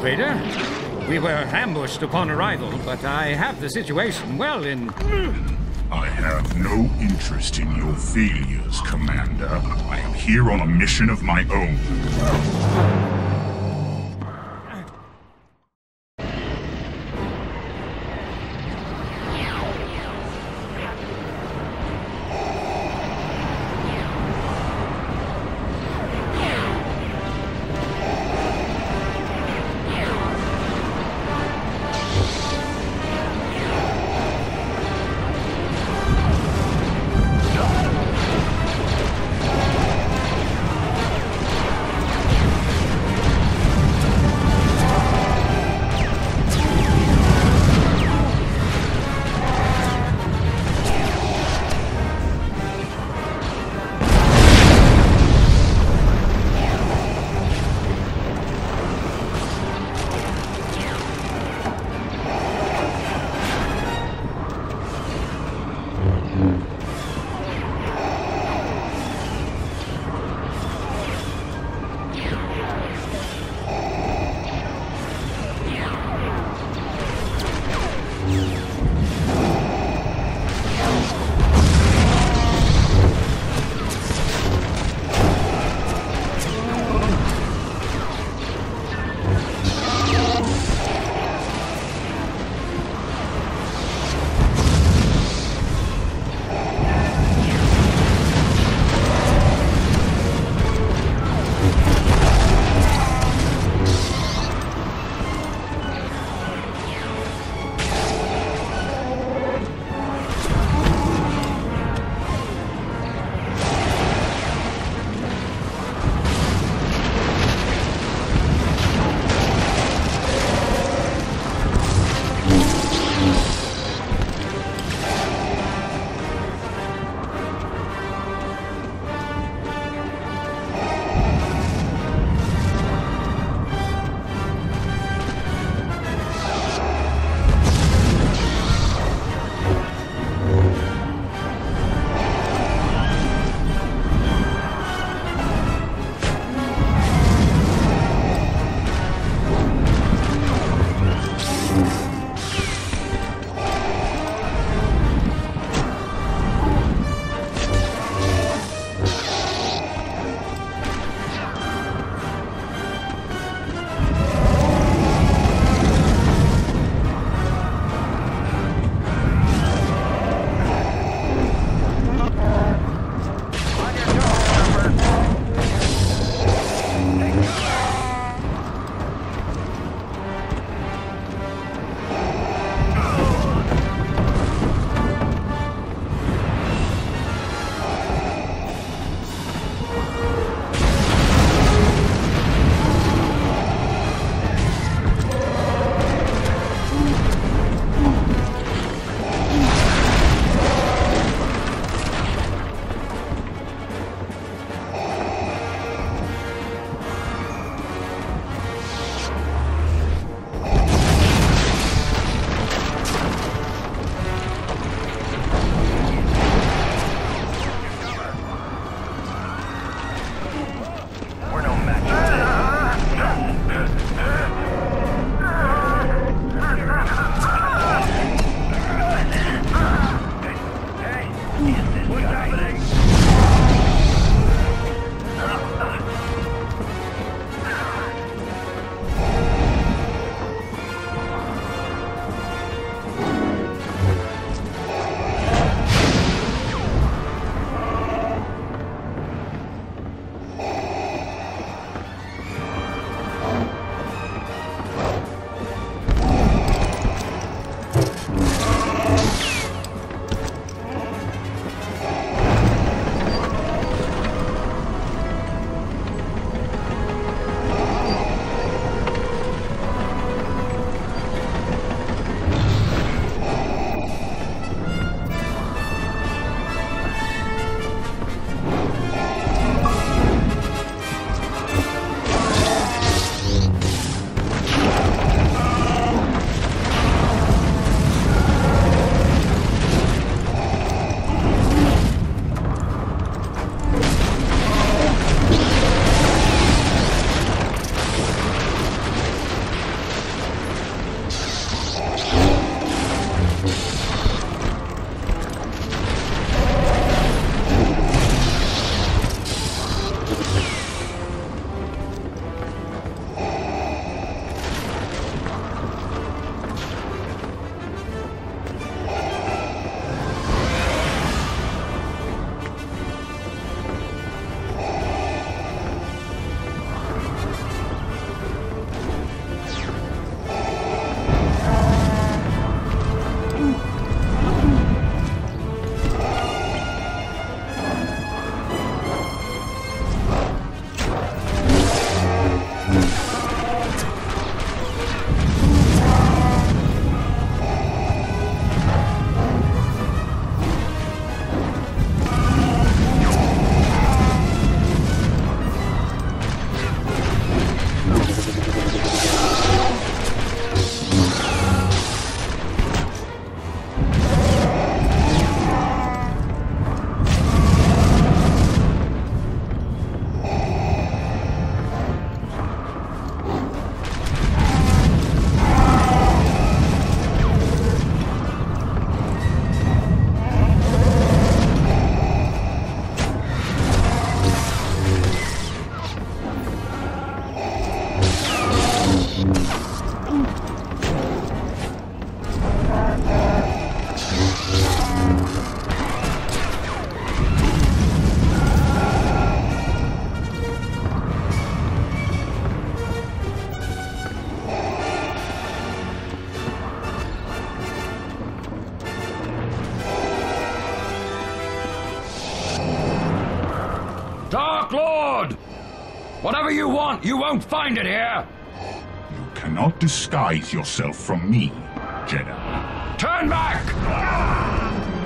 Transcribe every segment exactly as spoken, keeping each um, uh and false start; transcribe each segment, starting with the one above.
Vader. We were ambushed upon arrival, but I have the situation well in... I have no interest in your failures, Commander. I am here on a mission of my own. Whatever you want, you won't find it here! You cannot disguise yourself from me, Jedi. Turn back!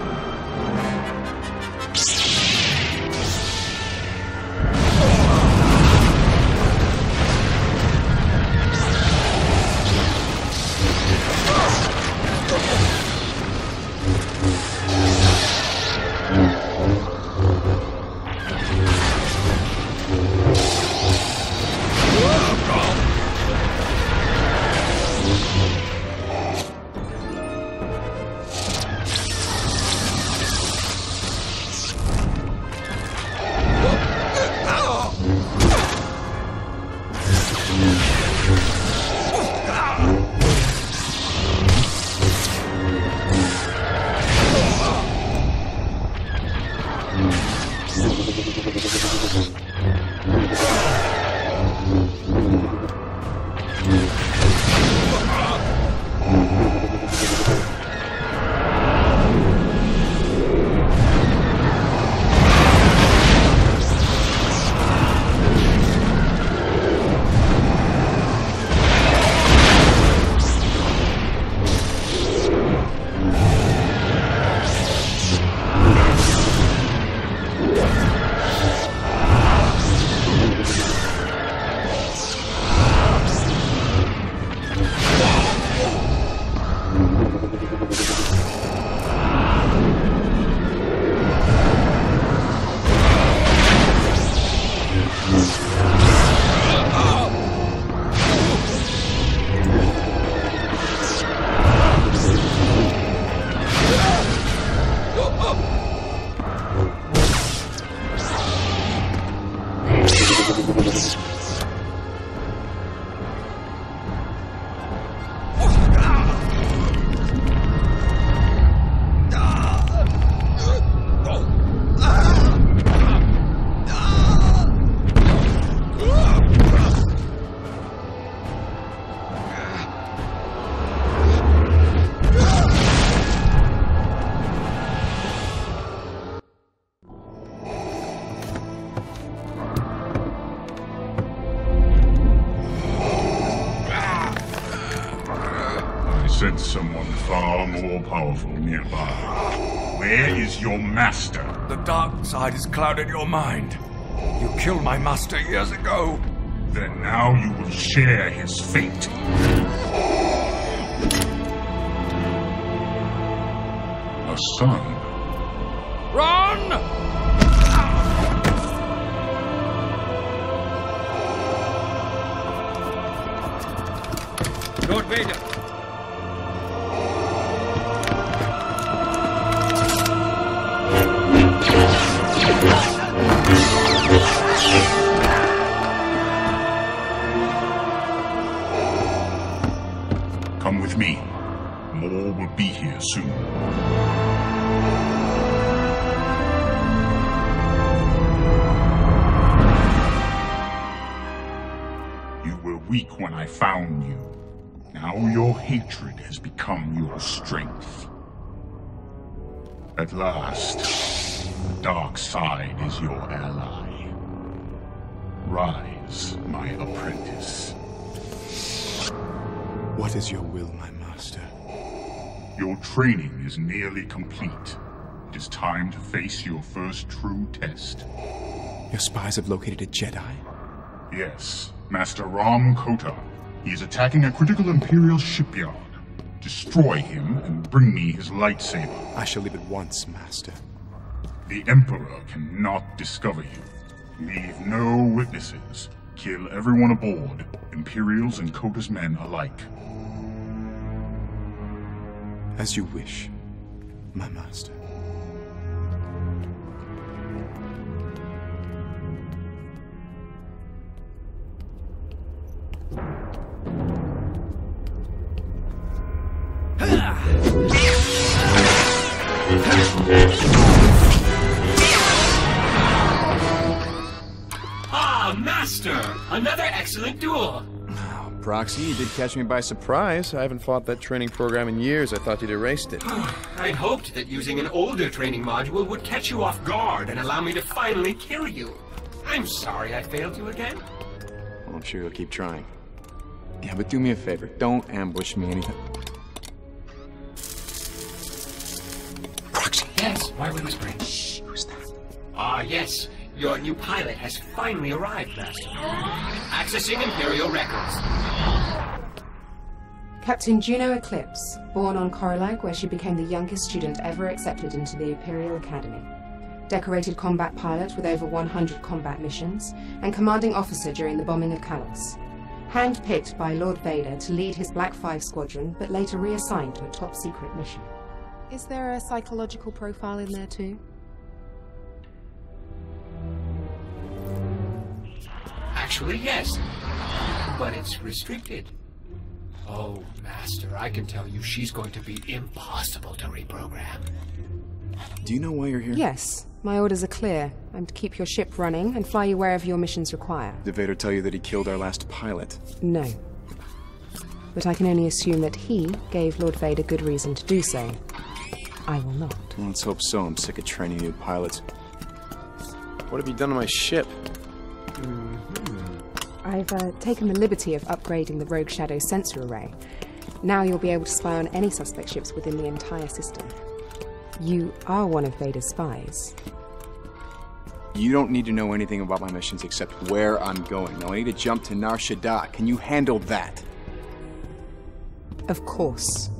Sense someone far more powerful nearby. Where is your master? The dark side has clouded your mind. You killed my master years ago. Then now you will share his fate. A son. Run! Lord Vader. Come with me. More will be here soon. You were weak when I found you. Now your hatred has become your strength. At last, the dark side is your ally. Rise, my apprentice. What is your will, my master? Your training is nearly complete. It is time to face your first true test. Your spies have located a Jedi? Yes, Master Ram Kota. He is attacking a critical Imperial shipyard. Destroy him and bring me his lightsaber. I shall leave at once, master. The Emperor cannot discover you. Leave no witnesses. Kill everyone aboard, Imperials and Kota's men alike. As you wish, my master. Ah, Master! Another excellent duel! Oh, Proxy, you did catch me by surprise. I haven't fought that training program in years. I thought you'd erased it. I'd hoped that using an older training module would catch you off guard and allow me to finally kill you. I'm sorry I failed you again. Well, I'm sure you'll keep trying. Yeah, but do me a favor. Don't ambush me anything. Proxy. Yes, why are we whispering? Shh, who's that? Ah, yes. Your new pilot has finally arrived, Master. Accessing Imperial records. Captain Juno Eclipse, born on Corilag, where she became the youngest student ever accepted into the Imperial Academy. Decorated combat pilot with over one hundred combat missions, and commanding officer during the bombing of Kalos. Hand-picked by Lord Vader to lead his Black Five squadron, but later reassigned to a top-secret mission. Is there a psychological profile in there too? Actually, yes. But it's restricted. Oh, Master, I can tell you she's going to be impossible to reprogram. Do you know why you're here? Yes. My orders are clear. I'm to keep your ship running and fly you wherever your missions require. Did Vader tell you that he killed our last pilot? No. But I can only assume that he gave Lord Vader good reason to do so. I will not. Well, let's hope so. I'm sick of training new pilots. What have you done to my ship? I've uh, taken the liberty of upgrading the Rogue Shadow sensor array. Now you'll be able to spy on any suspect ships within the entire system. You are one of Vader's spies. You don't need to know anything about my missions except where I'm going. Now I need to jump to Nar Shaddaa. Can you handle that? Of course.